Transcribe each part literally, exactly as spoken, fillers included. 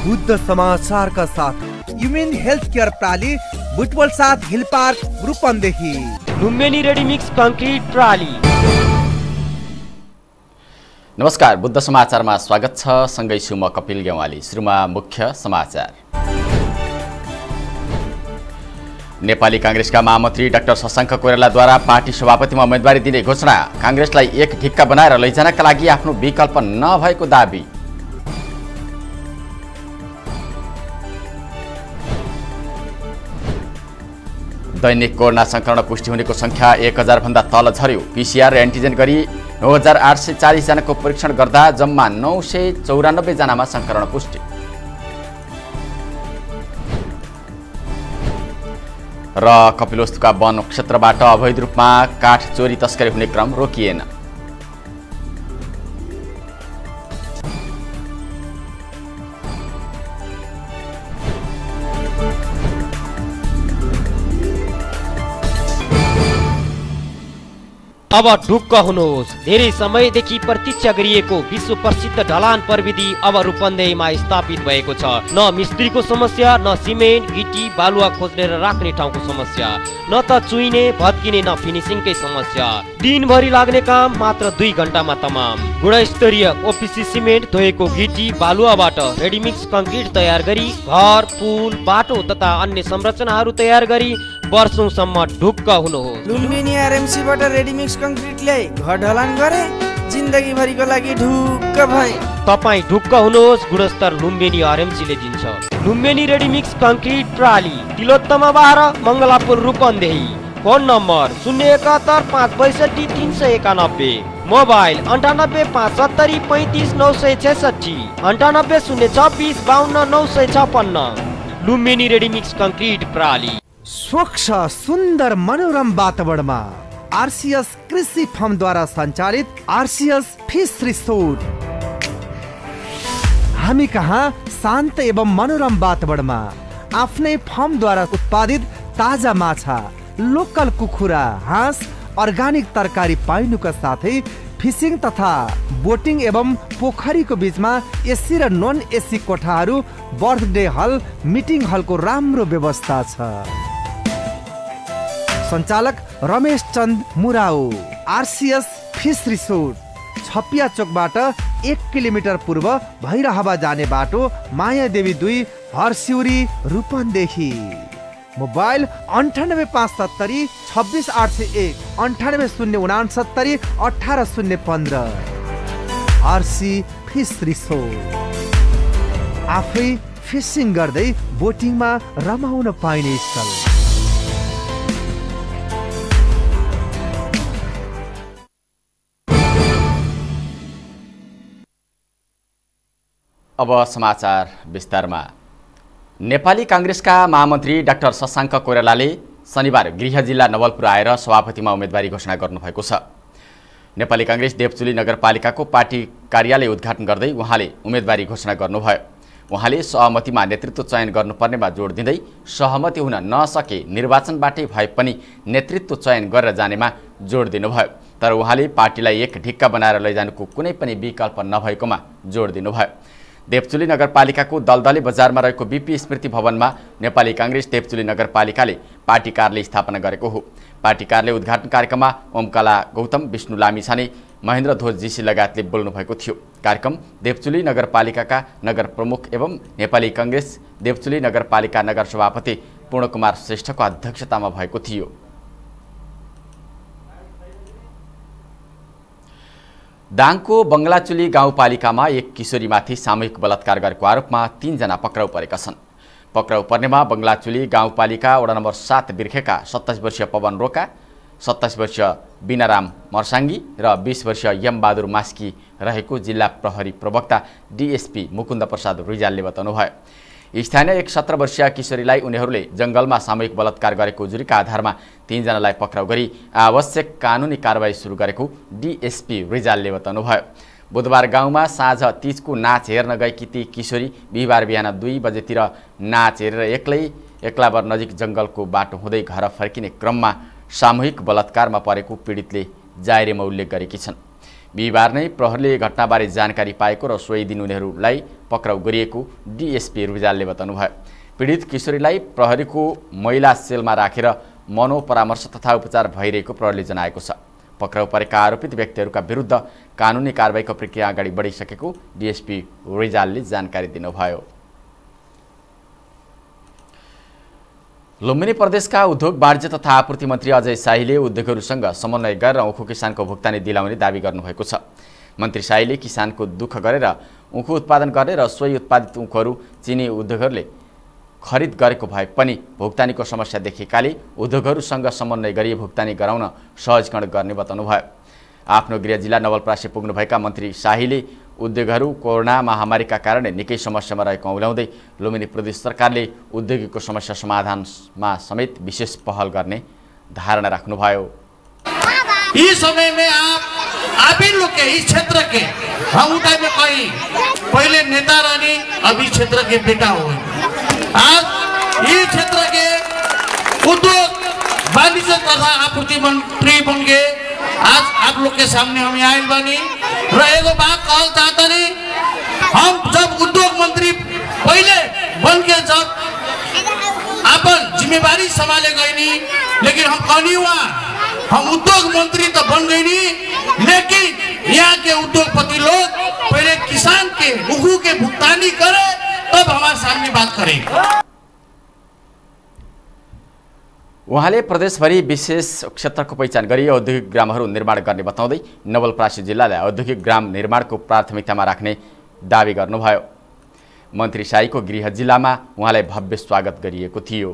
बुद्ध समाचार का साथ ह्युमेन हेल्थ केयर प्राली बुटवल साथ hill park Rupandehi. Lumbini ready mix concrete प्राली। नमस्कार, बुद्ध समाचारमा स्वागत छ। सँगै छु म कपिल गेवाली। सुरुमा मुख्य समाचार। नेपाली कांग्रेसका महामन्त्री डाक्टर शशाङ्क कोइरालाद्वारा पार्टी सभापतिमा उम्मेदवारी दिने घोषणा। कांग्रेसलाई एक ढिक्का बनाएर लैजानका लागि आफ्नो विकल्प नभएको दाबी। दैनिक कोरोना संक्रमण पुष्टि हुनेको संख्या एक हजार भन्दा तल झर्यो। पीसीआर र एन्टिजेन गरी नौ हजार आठ सय चालीस जनाको परीक्षण गर्दा जम्मा नौ सय चौरानब्बे जनामा संक्रमण पुष्टि। र कपिलवस्तुका वन क्षेत्रबाट अवैध रूपमा काठ चोरी तस्करी हुने क्रम रोकिएन। अब ढुक्क हुनुहोस्। धेरै समयदेखि प्रतीक्षा गरिएको विश्व प्रसिद्ध ढलान प्रविधि अब रूपन्देहीमा स्थापित भएको छ। न मिस्त्रीको समस्या, न सिमेन्ट गिटी बालुवा खोज्ने र राख्ने ठाउँको समस्या, न त चुइने भत्किने न फिनिसिङकै समस्या। दिनभरि लाग्ने काम मात्र दुई घण्टामा तमाम। गुणस्तरीय ओपिसी सिमेन्ट धोएको गिटी बालुवाबाट रेडीमिक्स कंक्रिट तयार गरी घर, पुल, बाटो तथा अन्य संरचनाहरू तयार गरी वर्षौंसम्म ढुक्क हुनुहोस्। लुम्बिनी आरएमसीबाट रेडीमिक्स कंक्रिट ल्याई घर ढलान गरे, जिन्दगी भरिको लागि ढुक्क भए। तपाई ढुक्क हुनुहोस्, गुणस्तर लुम्बिनी आरएमसीले दिन्छ। लुम्बिनी रेडीमिक्स कंक्रिट प्राली, तिलोत्तमा बाह्र, मङ्गलापुर रूपन्देही। फोन नम्बर शून्य एकात्तर पाँच बैसठी तीन सय एकानब्बे। मोबाइल अन्ठानब्बे पाँच सत्तरी पैँतिस नौ सय छेसठी, अन्ठानब्बे शून्य छब्बिस बाहन्न नौ सय छप्पन्न। लुम्बिनी रेडीमिक्स कंक्रिट प्राली। स्वच्छ सुन्दर मनोरम वातावरणमा आरसीएस कृषि फर्मद्वारा सञ्चालित आरसीएस फिश रिसोर्ट। हामी कहाँ शान्त एवं मनोरम वातावरणमा आफ्नै फर्मद्वारा उत्पादित ताजा माछा, लोकल कुखुरा, हाँस, अर्गानिक तरकारी पाइनुका साथै फिसिङ तथा बोटिङ एवं पोखरीको बीचमा एसी र नन एसी कोठाहरू, बर्थडे हल, मिटिङ हलको राम्रो व्यवस्था छ। सञ्चालक Ramesh Chand Murau. RCS fish resort, Chhapiya चोकबाट एक किलोमिटर पूर्व भैरहवा जाने बाटो, माया देवी दुई, हरसिउरी रूपन्देही। मोबाइल अन्ठानब्बे पाँच सत्तरी छब्बिस आठ सय एक, अन्ठानब्बे शून्य उनासत्तरी अठार शून्य पन्ध्र। आरसी फिश रिसोर्ट, आफै फिसिङ गर्दै बोटिङमा रमाउन पाइने स्थल। अब समाचार विस्तारमा। नेपाली कांग्रेसका महामन्त्री डाक्टर शशाङ्क कोइरालाले शनिबार गृह जिल्ला नवलपुर आएर सभापतिमा उम्मेदवारी घोषणा गर्नुभएको छ। नेपाली कांग्रेस देवचुली नगरपालिकाको पार्टी कार्यालय उद्घाटन गर्दै उहाँले उम्मेदवारी घोषणा गर्नुभयो। उहाँले सहमतिमा नेतृत्व चयन गर्नुपर्नेमा जोड दिँदै सहमति हुन नसके निर्वाचनबाटै भए पनि नेतृत्व चयन गरेर जानेमा जोड दिनुभयो। तर उहाँले पार्टीलाई एक ढिक्का बनाएर लैजानुको कुनै पनि विकल्प नभएकोमा जोड दिनुभयो। देवचुली नगरपालिकाको दलदली बजारमा रहेको बीपी स्मृति भवनमा नेपाली कांग्रेस देवचुली नगरपालिकाले पार्टी कार्यालय स्थापना गरेको हो। पार्टी कार्यालय उद्घाटन कार्यक्रममा ओमकला गौतम, विष्णु लामिछाने, महेन्द्र ध्वज जीसी लगायतले बोल्नु भएको थियो। कार्यक्रम देवचुली नगरपालिकाका नगर प्रमुख एवं नेपाली कांग्रेस देवचुली नगरपालिका नगर सभापति पूर्णकुमार श्रेष्ठको अध्यक्षतामा भएको थियो। दाङको बङ्गलाचुली गाउँपालिकामा एक किशोरीमाथि सामूहिक बलात्कार गरेको आरोपमा तीनजना पक्राउ परेका छन्। पक्राउ पर्नेमा बङ्गलाचुली गाउँपालिका वडा नम्बर सात बिर्खेका सत्ताइस वर्षीय पवन रोका, सत्ताइस वर्षीय बिनाराम मर्साङ्गी र बीस वर्षीय यमबहादुर मास्की रहेको जिल्ला प्रहरी प्रवक्ता डीएसपी मुकुन्द प्रसाद रिजालले बताउनुभयो। स्थानीय एक सत्र वर्षीय किशोरीलाई उनीहरूले जंगलमा सामूहिक बलात्कार गरेको जुरीका आधारमा तीनजनालाई पक्राउ गरी आवश्यक कानुनी कारबाही सुरु गरेको डीएसपी रिजालले बताउनुभयो। बुधबार गाउँमा साँझ तीजको नाच हेर्न गएकी ती किशोरी बिहिबार बिहान दुई बजेतिर नाच हेरेर एक्लै एक्लाबर नजिक जंगलको बाटो हुँदै घर फर्किने क्रममा सामूहिक बलात्कारमा परेको पीडितले जाहेरमा उल्लेख गरेकी छन्। बिहिबार नै प्रहरीले घटनाबारे जानकारी पाएको र सोही दिन उनीहरूलाई पक्राउ गरिएको डिएसपी रुजालले बताउनुभयो। पीडित किशोरीलाई प्रहरीको महिला सेलमा राखेर मनोपरामर्श तथा उपचार भइरहेको प्रहरीले जनाएको छ। पक्राउ परेका आरोपित व्यक्तिहरूका विरुद्ध कानुनी कारबाहीको प्रक्रिया अगाडि बढिसकेको डिएसपी रिजालले जानकारी दिनुभयो। लुम्बिनी प्रदेशका उद्योग वाणिज्य तथा आपूर्ति मन्त्री अजय शाहीले उद्योगहरूसँग समन्वय गरेर उखु किसानको भुक्तानी दिलाउने दावी गर्नुभएको छ। मन्त्री शाहीले किसानको दुःख गरेर उखु उत्पादन गर्ने र सोही उत्पादित उखुहरू चिनी उद्योगहरूले खरिद गरेको भए पनि भुक्तानीको समस्या देखिएकाले उद्योगहरूसँग समन्वय गरी भुक्तानी गराउन सहजीकरण गर्ने बताउनुभयो। आफ्नो गृह जिल्ला नवलपरासी पुग्नुभएका मन्त्री शाहीले उद्योगहरू कोरोना महामारीका कारण निकै समस्यामा रहेको औल्याउँदै लुम्बिनी प्रदेश सरकारले उद्योगीको समस्या समाधानमा समेत विशेष पहल गर्ने धारणा राख्नुभयो। इस समय में आप आप ही लोग के इस क्षेत्र के हम टाइम में कहीं पहले नेता रानी अभी क्षेत्र के बेटा हुए आज इस क्षेत्र के उद्योग वाणिज्य तथा आपूर्ति मंत्री बन गए। आज आप लोग के सामने हम आए बनी रहेगा बात कहल चाहता नहीं। हम जब उद्योग मंत्री पहले बन के जब अपन जिम्मेवारी संभाले गई नहीं लेकिन हम कहनी हुआ हम उद्योग मंत्री तो बन गई नहीं लेकिन यहाँ के उद्योगपति लोग पहले किसान के उखु के भुगतानी करे तब हमारे सामने बात करें। उहाँले प्रदेशभरि विशेष क्षेत्रको पहिचान गरी औद्योगिक ग्रामहरू निर्माण गर्ने बताउँदै नवलपरासी जिल्लालाई औद्योगिक ग्राम निर्माणको प्राथमिकतामा राख्ने दावी गर्नुभयो। मन्त्री शाहीको गृह जिल्लामा उहाँलाई भव्य स्वागत गरिएको थियो।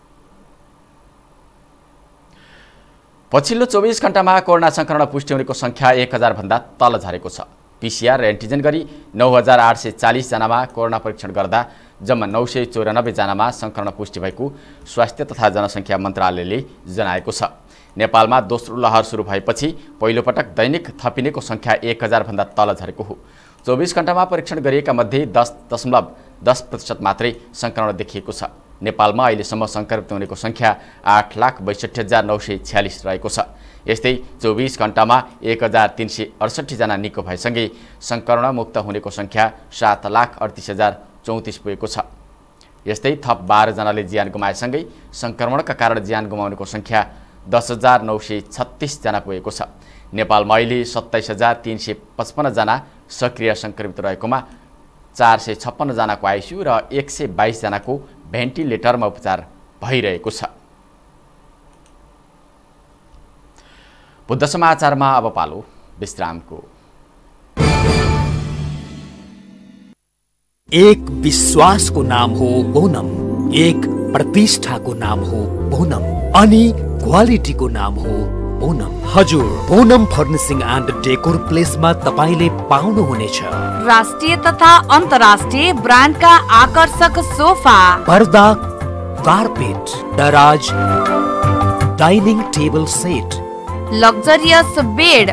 पछिल्लो चौबिस घण्टामा कोरोना संक्रमण पुष्टि हुनेको संख्या एक हजार भन्दा तल झरेको छ। पीसीआर एन्टिजेन गरी नौ हजार आठ सय चालीस जनामा कोरोना परीक्षण गर्दा जम्मा नौ सय चौरानब्बे जनामा संक्रमण पुष्टि भएको स्वास्थ्य तथा जनसङ्ख्या मन्त्रालयले जनाएको छ। नेपालमा दोस्रो लहर सुरु भएपछि पहिलोपटक दैनिक थपिनेको संख्या एक हजार भन्दा तल झरेको हो। चौबिस घण्टामा परीक्षण गरिएका मध्ये दस दशमलव दस प्रतिशत मात्रै संक्रमण देखिएको छ। नेपालमा अहिलेसम्म संक्रमित हुनेको संख्या आठ लाख बैसठी हजार नौ सय छ्यालिस रहेको छ। यस्तै चौबिस घण्टामा एक हजार तीन सय अडसठी जना निको भएसँगै संक्रमण मुक्त हुनेको संख्या सात लाख अडतिस हजार चौतिस पुगेको छ। यस्तै थप बाह्र जनाले ज्यान गुमाएसँगै संक्रमणका कारण ज्यान गुमाउनेको संख्या दस हजार नौ सय छत्तीस जना पुगेको छ। नेपालमा अहिले सत्ताइस हजार तीन सय पचपन्न जना सक्रिय संक्रमित रहेकोमा चार सय छप्पन्न जनाको आइसियू र एक सय बाइस जनाको भेन्टिलेटरमा उपचार भइरहेको छ। बुद्ध समाचारमा अब पालो विश्रामको। एक विश्वासको नाम हो बोनम, एक प्रतिष्ठाको नाम हो बोनम अनि क्वालिटीको नाम हो बोनम। हजुर, बोनम फर्निसिङ एन्ड डेकोर प्लेसमा तपाईले पाउनुहुनेछ राष्ट्रिय तथा अन्तर्राष्ट्रिय ब्रान्डका आकर्षक सोफा, पर्दा, कार्पेट, दराज, dining table set, luxurious bed,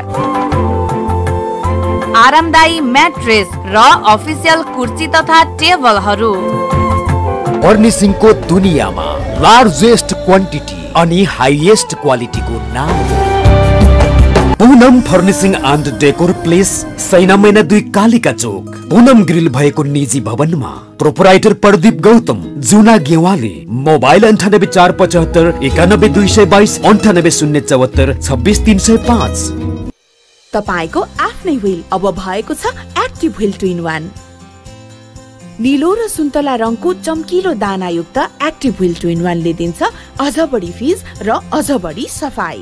आरामदायी म्याट्रेस र अफिसियल कुर्सी तथा टेबलहरू। फर्निसिङको दुनियाँमा लार्जेस्ट क्वान्टिटी अनि हाइएस्ट क्वालिटीको नाम हो Poonam furnishing and decor place, Saina Maina दुई कालिका चोक, पूनम ग्रिल भएको निजी भवनमा। प्रोपराइटर प्रदीप गौतम, जुना गेवाली। मोबाइल अन्ठानब्बे चार पचहत्तर एकानब्बे दुई सय बाइस अन्ठानब्बे शून्य चौहत्तर छब्बिस तीन सय पाँच। तपाईको आफ्नै व्हील अब भएको छ active wheel two in one. नीलो र सुन्तला रङको चम्किलो दानायुक्त active wheel two in one ले दिन्छ अझ बढी फिज र अझ बढी सफाई।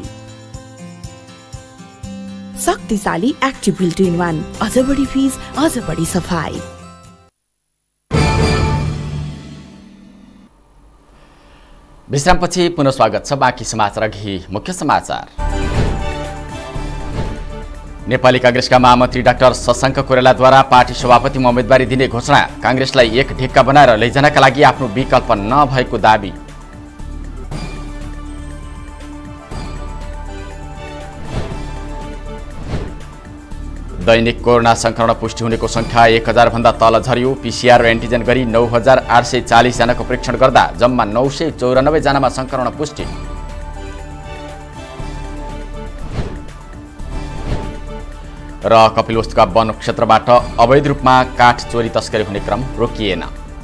शक्तिशाली active wheel two in one, अझ बढी फिज अझ बढी सफाई। विश्रामपछि पुनः स्वागत छ। बाँकी समाचार अघि मुख्य समाचार। नेपाली कांग्रेसका महामन्त्री डाक्टर शशाङ्क कोइरालाद्वारा पार्टी सभापतिमा उम्मेदवारी दिने घोषणा। कांग्रेसलाई एक ढिक्का बनाएर लैजानका लागि आफ्नो विकल्प नभएको दाबी। दैनिक कोरोना संक्रमण पुष्टि हुनेको संख्या एक हजार भन्दा तल झर्यो। पीसीआर र एन्टिजेन गरी नौ हजार आठ सय चालीस जनाको परीक्षण गर्दा जम्मा नौ सय चौरानब्बे जनामा संक्रमण पुष्टि। र कपिलवस्तुका वन क्षेत्रबाट अवैध रूपमा काठ चोरी तस्करी हुने क्रम रोकिएन।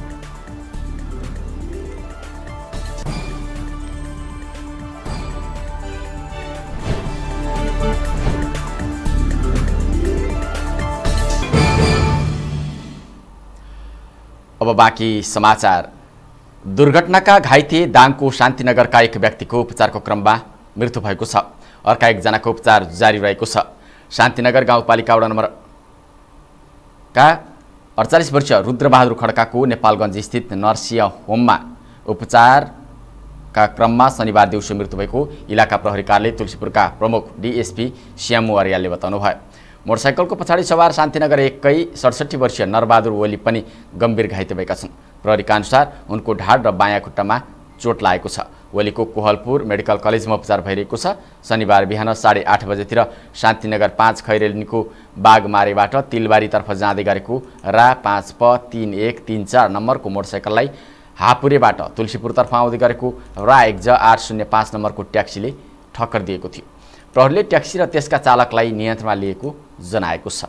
अब बाँकी समाचार। दुर्घटनाका घाइते दाङको शान्तिनगरका एक व्यक्तिको उपचारको क्रममा मृत्यु भएको छ। अर्का एकजनाको उपचार जारी रहेको छ। शान्तिनगर गाउँपालिका वडा नम्बर का अडचालिस वर्षीय रुद्रबहादुर खड्काको नेपालगञ्ज स्थित नर्सिङ होममा उपचारका क्रममा शनिबार दिउँसो मृत्यु भएको इलाका प्रहरी कार्यालय तुलसीपुरका प्रमुख डिएसपी श्यामु अर्यालले बताउनुभयो। मोटरसाइकलको पछाडि सवार शान्तिनगर एकै सडसठी वर्षीय नरबहादुर ओली पनि गम्भीर घाइते भएका छन्। प्रहरीका अनुसार उनको ढाड र बायाँ खुट्टामा चोट लागेको छ। ओलीको कोहलपुर मेडिकल कलेजमा उपचार भइरहेको छ। शनिबार बिहान साढे आठ बजेतिर शान्तिनगर पाँच खैरेनीको बागमारेबाट तिलबारीतर्फ जाँदै गरेको रा पाँच प तीन एक तीन चार नम्बरको मोटरसाइकललाई हापुरेबाट तुलसीपुरतर्फ आउँदै गरेको रा एक ज आठ शून्य पाँच नम्बरको ट्याक्सीले ठक्कर दिएको थियो। प्रहरीले ट्याक्सी र त्यसका चालकलाई नियन्त्रणमा लिएको जनाएको छ।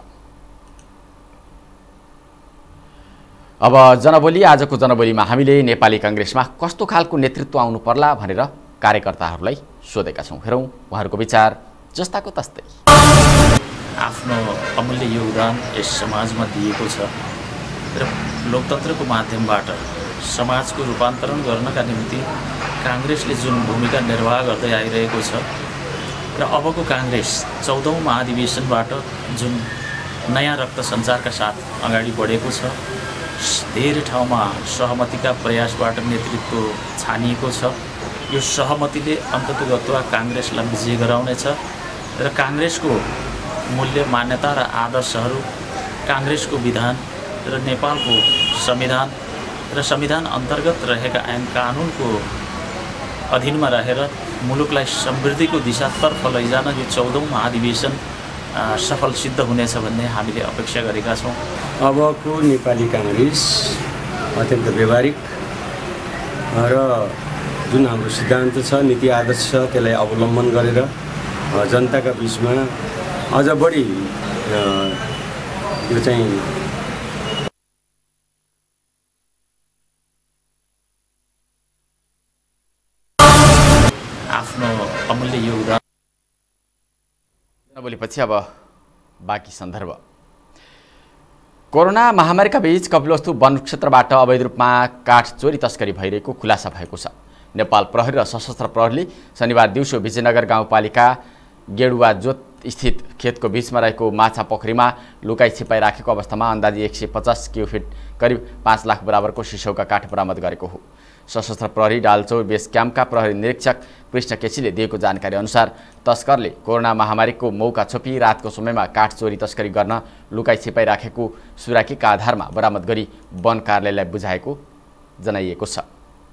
अब जनबोली। आजको जनबोलीमा हामीले नेपाली कांग्रेसमा कस्तो खालको नेतृत्व आउनु पर्ला भनेर कार्यकर्ताहरूलाई सोधेका छौँ। हेरौँ उहाँहरूको विचार जस्ताको तस्तै। आफ्नो अमूल्य योगदान यस समाजमा दिएको छ र लोकतन्त्रको माध्यमबाट समाजको रूपान्तरण गर्नका निम्ति कांग्रेसले जुन भूमिका निर्वाह गर्दै आइरहेको छ र अबको कांग्रेस चौधौँ महाधिवेशनबाट जुन नयाँ रक्त सञ्चारका साथ अगाडि बढेको छ, धेरै ठाउँमा सहमतिका प्रयासबाट नेतृत्व छानिएको छ। यो सहमतिले अन्ततोगत्वा कांग्रेसलाई विजय गराउनेछ र कांग्रेसको मूल्य मान्यता र आदर्शहरू, कांग्रेसको विधान र नेपालको संविधान र संविधान अन्तर्गत रहेका ऐन कानुनको अधीनमा रहेर मुलुकलाई समृद्धिको दिशातर्फ लैजान यो चौधौँ महाधिवेशन सफल सिद्ध हुनेछ भन्ने हामीले अपेक्षा गरेका छौँ। अबको नेपाली कांग्रेस अत्यन्त व्यवहारिक र जुन हाम्रो सिद्धान्त छ, नीति आदर्श छ, त्यसलाई अवलम्बन गरेर जनताका बिचमा अझ बढी यो चाहिँ आफ्नो अमूल्य योगदान। बोलेपछि अब बाँकी सन्दर्भ। कोरोना महामारीका बीच कपिलवस्तु वन क्षेत्रबाट अवैध रूपमा काठ चोरी तस्करी भइरहेको खुलासा भएको छ। नेपाल प्रहरी र सशस्त्र प्रहरीले शनिबार दिउँसो विजयनगर गाउँपालिका गेडुवा जोत स्थित खेतको बीचमा रहेको माछा पोखरीमा लुकाई छिपाई राखेको अवस्थामा अन्दाजी एक सय पचास क्युफिट करिब पाँच लाख बराबरको सिसौका काठ बरामद गरेको हो। सशस्त्र प्रहरी डालचौर बेस क्याम्पका प्रहरी निरीक्षक कृष्ण केसीले दिएको जानकारी अनुसार तस्करले कोरोना महामारीको मौका छोपी रातको समयमा काठ चोरी तस्करी गर्न लुकाई छिपाई राखेको सुराकीका आधारमा बरामद गरी वन कार्यालयलाई बुझाएको जनाइएको छ।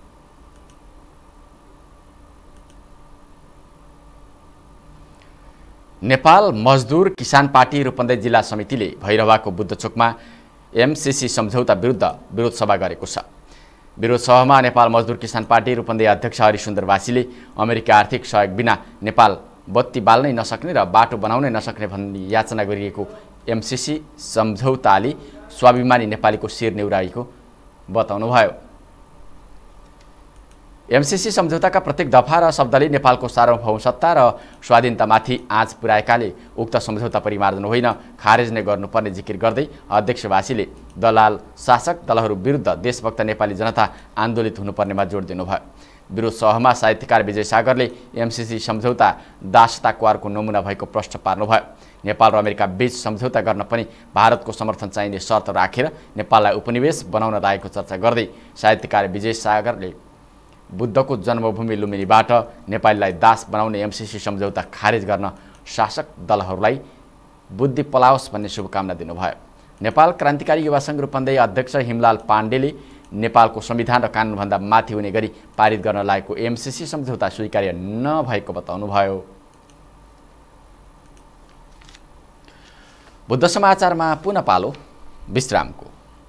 नेपाल मजदुर किसान पार्टी रूपन्देही जिल्ला समितिले भैरवाको बुद्धचोकमा एमसिसी सम्झौता विरुद्ध विरोध सभा गरेको छ। विरोध सभामा नेपाल मजदुर किसान पार्टी रूपन्देही अध्यक्ष हरिसुन्दर वासीले अमेरिकी आर्थिक सहयोग बिना नेपाल बत्ती बाल्नै नसक्ने र बाटो बनाउनै नसक्ने भन्ने याचना गरिएको एमसिसी सम्झौताले स्वाभिमानी नेपालीको शिर नेउराएको बताउनुभयो। एमसिसी सम्झौताका प्रत्येक दफा र शब्दले नेपालको सार्वभौमसत्ता र स्वाधीनतामाथि आँच पुर्याएकाले उक्त सम्झौता परिमार्जन होइन खारेज नै गर्नुपर्ने जिकिर गर्दै अध्यक्ष वासीले दलाल शासक दलहरू विरुद्ध देशभक्त नेपाली जनता आन्दोलित हुनुपर्नेमा जोड दिनुभयो। विरोध सभामा साहित्यकार विजय सागरले एमसिसी सम्झौता दासताको अर्को नमुना भएको प्रश्न पार्नुभयो। नेपाल र अमेरिका बीच सम्झौता गर्न पनि भारतको समर्थन चाहिने शर्त राखेर नेपाललाई उपनिवेश बनाउन लागेको चर्चा गर्दै साहित्यकार विजय सागरले बुद्धको जन्मभूमि लुम्बिनीबाट नेपालीलाई दास बनाउने एमसिसी सम्झौता खारेज गर्न शासक दलहरूलाई बुद्धि पलाओस् भन्ने शुभकामना दिनुभयो। नेपाल क्रान्तिकारी युवा सङ्घ रूपन्देही अध्यक्ष हिमलाल पाण्डेले नेपालको संविधान र कानुनभन्दा माथि हुने गरी पारित गर्न लागेको एमसिसी सम्झौता स्वीकार्य नभएको बताउनुभयो। बुद्ध समाचारमा पुनः पालो विश्रामको।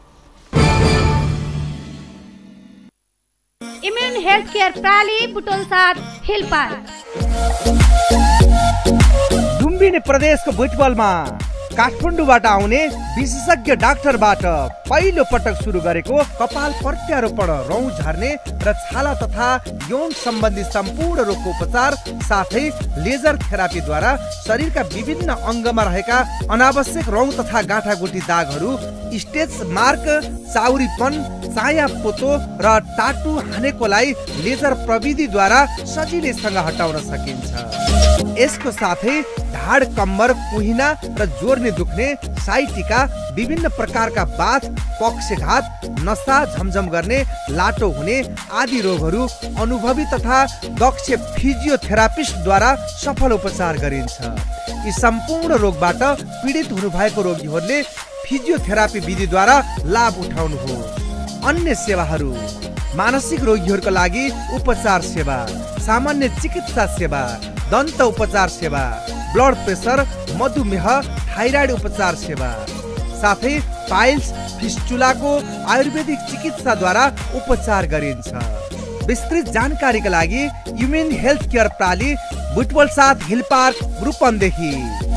इम्युन हेल्थ केयर प्राली बुटोल साथ हिलपाल लुम्बिनी प्रदेशको भुटबलमा काठमाडौँबाट आउने विशेषज्ञ डाक्टरबाट पहिलो पटक सुरु गरेको कपाल प्रत्यारोपण, रौँ झर्ने र छाला तथा यौन सम्बन्धी सम्पूर्ण रोगको उपचार साथै लेजर थेरापीद्वारा शरीरका विभिन्न अङ्गमा रहेका अनावश्यक रौँ तथा गाँठागुठी दागहरू, स्टेच मार्क, चाउरीपन, चाया पोतो र टाटु हानेकोलाई लेजर प्रविधिद्वारा सजिलैसँग हटाउन सकिन्छ। यसको साथै ढाड, कम्मर, कुहिना र जोर्नी दुख्ने, साइटिका, विभिन्न प्रकारका बाथ, पक्षघात, नसा झमझम गर्ने, लाटो हुने आदि रोगहरू अनुभवी तथा दक्ष फिजियोथेरापिस्टद्वारा सफल उपचार गरिन्छ। यी सम्पूर्ण रोगबाट पीडित हुनुभएको रोगीहरूले फिजियोथेरापी विधिद्वारा लाभ उठाउनुहोस्। अन्य सेवाहरू: मानसिक रोगीहरूका लागि उपचार सेवा, सामान्य चिकित्सा सेवा, दन्त उपचार सेवा, ब्लड प्रेसर, मधुमेह, थाइराइड उपचार सेवा, साथै पाइल्स, फिस्टुलाको आयुर्वेदिक चिकित्साद्वारा उपचार गरिन्छ। विस्तृत जानकारीका लागि ह्युमेन हेल्थ केयर प्राली, बुटवल साथ hill park, Rupandehi.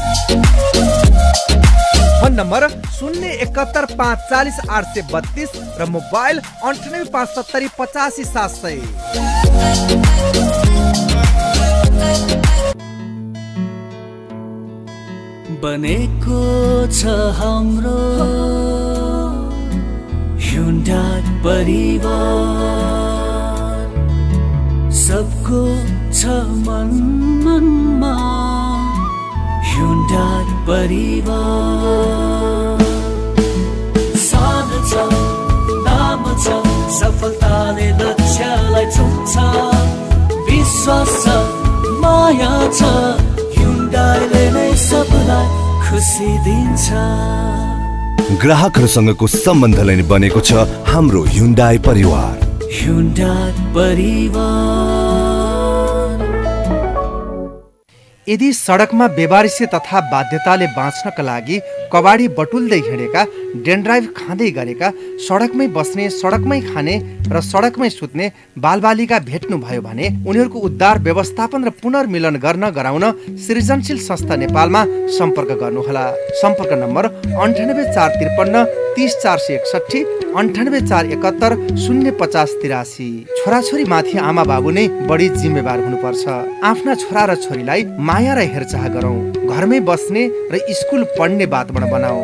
Phone number शून्य एकहत्तर पाँच चालिस आठ सय बत्तीस र मोबाइल अन्ठानब्बे पाँच सत्तरी पचासी सात सय। बनेको छ हाम्रो Hyundai परिवार, सबको छ मन मनमा Hyundai परिवार। सानो छ, लामो छ, सफलताले लक्ष्यलाई छुन्छ, विश्वास छ, माया छ, Hyundaiले नै सबलाई खुसी दिन्छ। ग्राहकहरूसँगको सम्बन्धलाई नै बनेको छ हाम्रो Hyundai परिवार। Hyundai परिवार। यदि सडकमा बेवारिसे तथा बाध्यताले बाँच्नका लागि कबाडी बटुल्दै हिँडेका, डेन्ड्राइभ खाँदै गरेका, सडकमै बस्ने, सडकमै खाने र सडकमै सुत्ने बालबालिका भेट्नुभयो भने उनीहरूको उद्धार, व्यवस्थापन र पुनर्मिलन गर्न गराउन सृजनशील संस्था नेपालमा सम्पर्क गर्नुहोला। सम्पर्क नम्बर अन्ठानब्बे चार त्रिपन्न तीस चार सय एकसठी, अन्ठानब्बे चार एकहत्तर शून्य पचास तिरासी। छोराछोरी माथि आमा बाबु नै बढी जिम्मेवार हुनुपर्छ। आफ्ना छोरा र छोरीलाई माया र हेरचाह गरौँ। घरमै बस्ने र स्कुल पढ्ने वातावरण बनाऊ।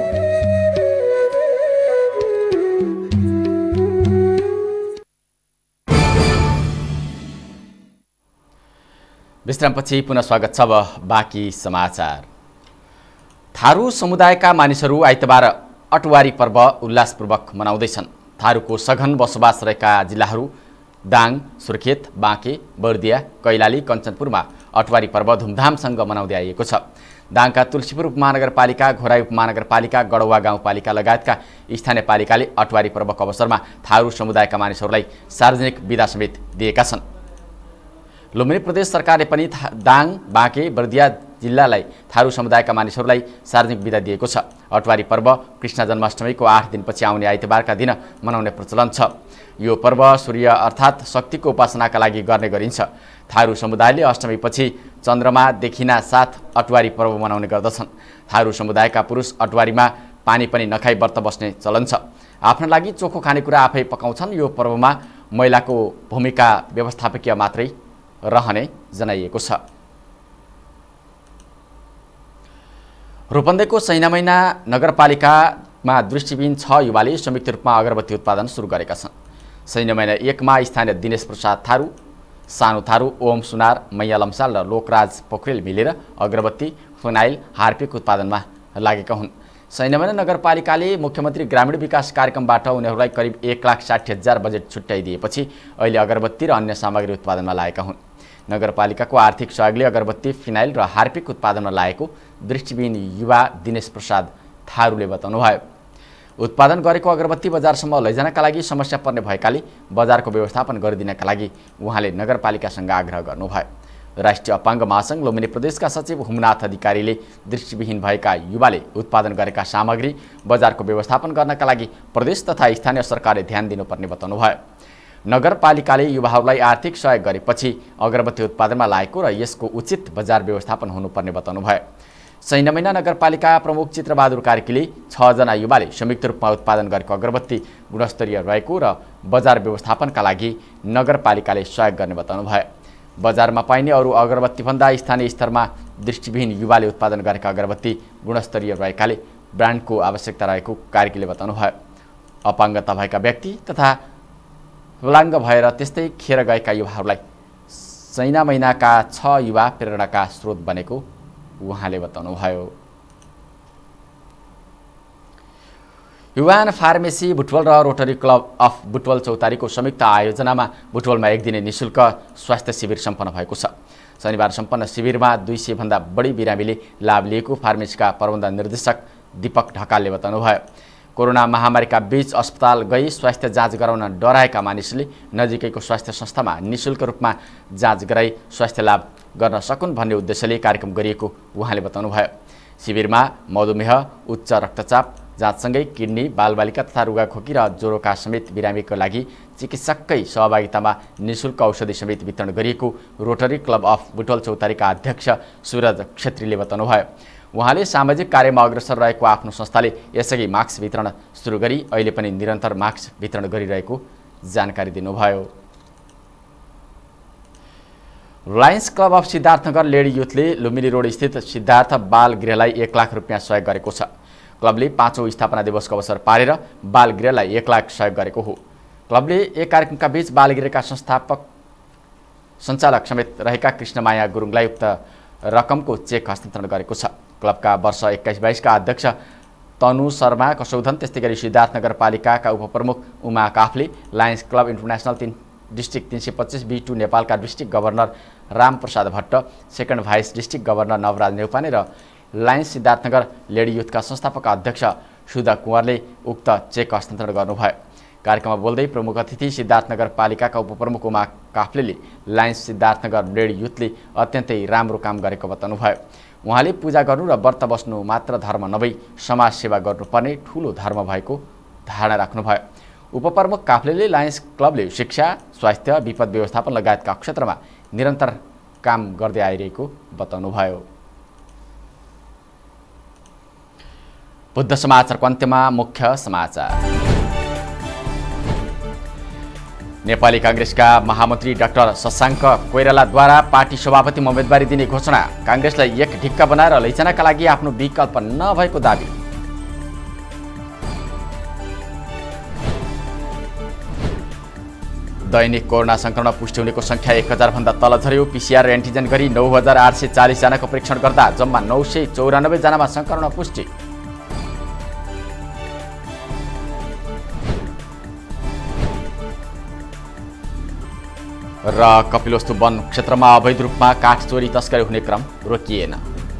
विश्रामपछि पुनः स्वागत छ। अब बाँकी समाचार। थारू समुदायका मानिसहरू आइतबार अटवारी पर्व उल्लासपूर्वक मनाउँदैछन्। थारूको सघन बसोबास रहेका जिल्लाहरू दाङ, सुर्खेत, बाँके, बर्दिया, कैलाली, कञ्चनपुरमा अटवारी पर्व धुमधामसँग मनाउँदै आइएको छ। दाङका तुलसीपुर उपमहानगरपालिका, घोराई उपमहानगरपालिका, गडौवा गाउँपालिका लगायतका स्थानीय पालिकाले अटवारी पर्वको अवसरमा थारू समुदायका मानिसहरूलाई सार्वजनिक बिदा समेत दिएका छन्। लुम्बिनी प्रदेश सरकारले पनि दाङ, बाँके, बर्दिया जिल्लालाई थारू समुदायका मानिसहरूलाई सार्वजनिक बिदा दिएको छ। अटवारी पर्व कृष्ण जन्माष्टमीको आठ दिनपछि आउने आइतबारका दिन मनाउने प्रचलन छ। यो पर्व सूर्य अर्थात् शक्तिको उपासनाका लागि गर्ने गरिन्छ। थारू समुदायले अष्टमीपछि चन्द्रमा देखिना साथ अटवारी पर्व मनाउने गर्दछन्। थारू समुदायका पुरुष अटवारीमा पानी पनि नखाई व्रत बस्ने चलन छ। आफ्ना लागि चोखो खानेकुरा आफै पकाउँछन्। यो पर्वमा महिलाको भूमिका व्यवस्थापकीय मात्रै रहने जनाइएको छ। रूपन्देहीको सैनामैना नगरपालिकामा दृष्टिविहीन छ युवाले संयुक्त रूपमा अगरबत्ती उत्पादन सुरु गरेका छन्। सैनामैना एकमा स्थानीय दिनेश प्रसाद थारू, सानो थारू, ओम सुनार, मैया लम्साल र लोकराज पोखरेल मिलेर अगरबत्ती, फिनाइल, हार्पिक उत्पादनमा लागेका हुन्। सैनामैना नगरपालिकाले मुख्यमन्त्री ग्रामीण विकास कार्यक्रमबाट उनीहरूलाई करिब एक लाख साठी हजार बजेट छुट्याइदिएपछि अहिले अगरबत्ती र अन्य सामग्री उत्पादनमा लागेका हुन्। नगरपालिकाको आर्थिक सहयोगले अगरबत्ती, फिनाइल र हार्पिक उत्पादनमा लागेको दृष्टिविहीन युवा दिनेश प्रसाद थारूले बताउनुभयो। उत्पादन गरेको अगरबत्ती बजारसम्म लैजानका लागि समस्या पर्ने भएकाले बजारको व्यवस्थापन गरिदिनका लागि उहाँले नगरपालिकासँग आग्रह गर्नुभयो। राष्ट्रिय अपाङ्ग महासङ्घ लुम्बिनी प्रदेशका सचिव हुमनाथ अधिकारीले दृष्टिविहीन भएका युवाले उत्पादन गरेका सामग्री बजारको व्यवस्थापन गर्नका लागि प्रदेश तथा स्थानीय सरकारले ध्यान दिनुपर्ने बताउनुभयो। नगरपालिकाले युवाहरूलाई आर्थिक सहयोग गरेपछि अगरबत्ती उत्पादनमा लागेको र यसको उचित बजार व्यवस्थापन हुनुपर्ने बताउनुभयो। सैनामैना नगरपालिका प्रमुख चित्रबहादुर कार्कीले छजना युवाले संयुक्त रूपमा उत्पादन गरेको अगरबत्ती गुणस्तरीय रहेको र बजार व्यवस्थापनका लागि नगरपालिकाले सहयोग गर्ने बताउनुभयो। बजारमा पाइने अरू अगरबत्तीभन्दा स्थानीय स्तरमा दृष्टिविहीन युवाले उत्पादन गरेका अगरबत्ती गुणस्तरीय रहेकाले ब्रान्डको आवश्यकता रहेको कार्कीले बताउनुभयो। अपाङ्गता भएका व्यक्ति तथा विकलाङ्ग भएर त्यस्तै खेर गएका युवाहरूलाई सैनामैनाका छ युवा प्रेरणाका स्रोत बनेको उहाँले बताउनुभयो। युवान फार्मेसी बुटवल र रोटरी क्लब अफ बुटवल चौतारीको संयुक्त आयोजनामा बुटवलमा एक दिने निःशुल्क स्वास्थ्य शिविर सम्पन्न भएको छ। शनिबार सम्पन्न शिविरमा दुई सय भन्दा बढी बिरामीले लाभ लिएको फार्मेसीका प्रबन्ध निर्देशक दीपक ढकालले बताउनुभयो। कोरोना महामारीका बीच अस्पताल गई स्वास्थ्य जाँच गराउन डराएका मानिसले नजिकैको स्वास्थ्य संस्थामा निःशुल्क रूपमा जाँच गराई स्वास्थ्य लाभ गर्न सकुन् भन्ने उद्देश्यले कार्यक्रम गरिएको उहाँले बताउनुभयो। शिविरमा मधुमेह, उच्च रक्तचाप जाँचसँगै किडनी, बालबालिका तथा रुगाखोकी र ज्वरोका समेत बिरामीको लागि चिकित्सककै सहभागितामा निःशुल्क औषधि समेत वितरण गरिएको रोटरी क्लब अफ बुटवल चौतारीका अध्यक्ष सूरज क्षेत्रीले बताउनुभयो। उहाँले सामाजिक कार्यमा अग्रसर रहेको आफ्नो संस्थाले यसअघि मास्क वितरण सुरु गरी अहिले पनि निरन्तर मास्क वितरण गरिरहेको जानकारी दिनुभयो। Lions club of Siddharthanagar lady युथले लुम्बिनी रोड स्थित सिद्धार्थ बाल गृहलाई एक लाख रुपियाँ सहयोग गरेको छ। क्लबले पाँचौं स्थापना दिवसको अवसर पारेर बाल गृहलाई एक लाख सहयोग गरेको हो। क्लबले एक कार्यक्रमका बीच बाल गृहका संस्थापक सञ्चालक समेत रहेका कृष्णमाया गुरुङलाई उक्त रकमको चेक हस्तान्तरण गरेको छ। क्लबका वर्ष एक्काइस बाइसका अध्यक्ष तनु शर्मा कसौधन, त्यस्तै गरी सिद्धार्थ नगरपालिकाका उपप्रमुख Uma Kafle, Lions club international तीन डिस्ट्रिक्ट तीन सय पच्चिस बी टू नेपालका district governor Ramprasad Bhatt, second vice district governor Nawaraj Neupane र लायन्स सिद्धार्थनगर लेडी युथका संस्थापक अध्यक्ष सुधा कुँवरले उक्त चेक हस्तान्तरण गर्नुभयो। कार्यक्रममा बोल्दै प्रमुख अतिथि सिद्धार्थ नगरपालिकाका उपप्रमुख उमा काफ्लेले लायन्स सिद्धार्थनगर लेडी युथले अत्यन्तै राम्रो काम गरेको बताउनुभयो। उहाँले पूजा गर्नु र व्रत बस्नु मात्र धर्म नभई समाज सेवा गर्नुपर्ने ठूलो धर्म भएको धारणा राख्नुभयो। उपप्रमुख काफ्लेले लायन्स क्लबले शिक्षा, स्वास्थ्य, विपद व्यवस्थापन लगायतका क्षेत्रमा निरन्तर काम गर्दै आइरहेको बताउनुभयो। बुद्ध समाचारको अन्त्यमा मुख्य समाचार। नेपाली कांग्रेसका महामन्त्री डाक्टर शशाङ्क कोइरालाद्वारा पार्टी सभापतिमा उम्मेदवारी दिने घोषणा। कांग्रेसलाई एक ढिक्का बनाएर लैजानका लागि आफ्नो विकल्प नभएको दाबी। दैनिक कोरोना संक्रमण पुष्टि हुनेको संख्या एक हजार भन्दा तल झर्यो। पीसीआर र एन्टिजेन गरी नौ हजार आठ सय चालिस जनाको परीक्षण गर्दा जम्मा नौ सय चौरानब्बे जनामा संक्रमण पुष्टि। र कपिलवस्तु वन क्षेत्रमा अवैध रूपमा काठ चोरी तस्करी हुने क्रम रोकिएन।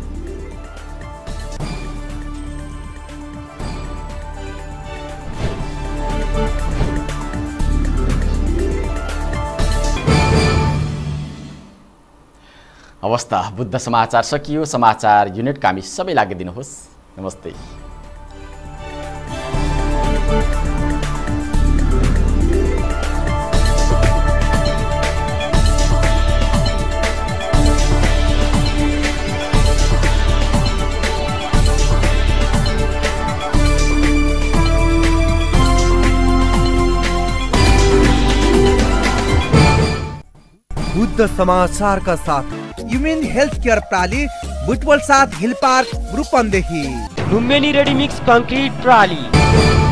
अवस्था बुद्ध समाचार सकियो। समाचार युनिटका हामी सबै लागिदिनुहोस्। नमस्ते। बुद्ध समाचार का साथ ह्युमेन हेल्थ केयर प्राली बुटवल साथ hill park Rupandehi. Lumbini ready mix concrete प्राली।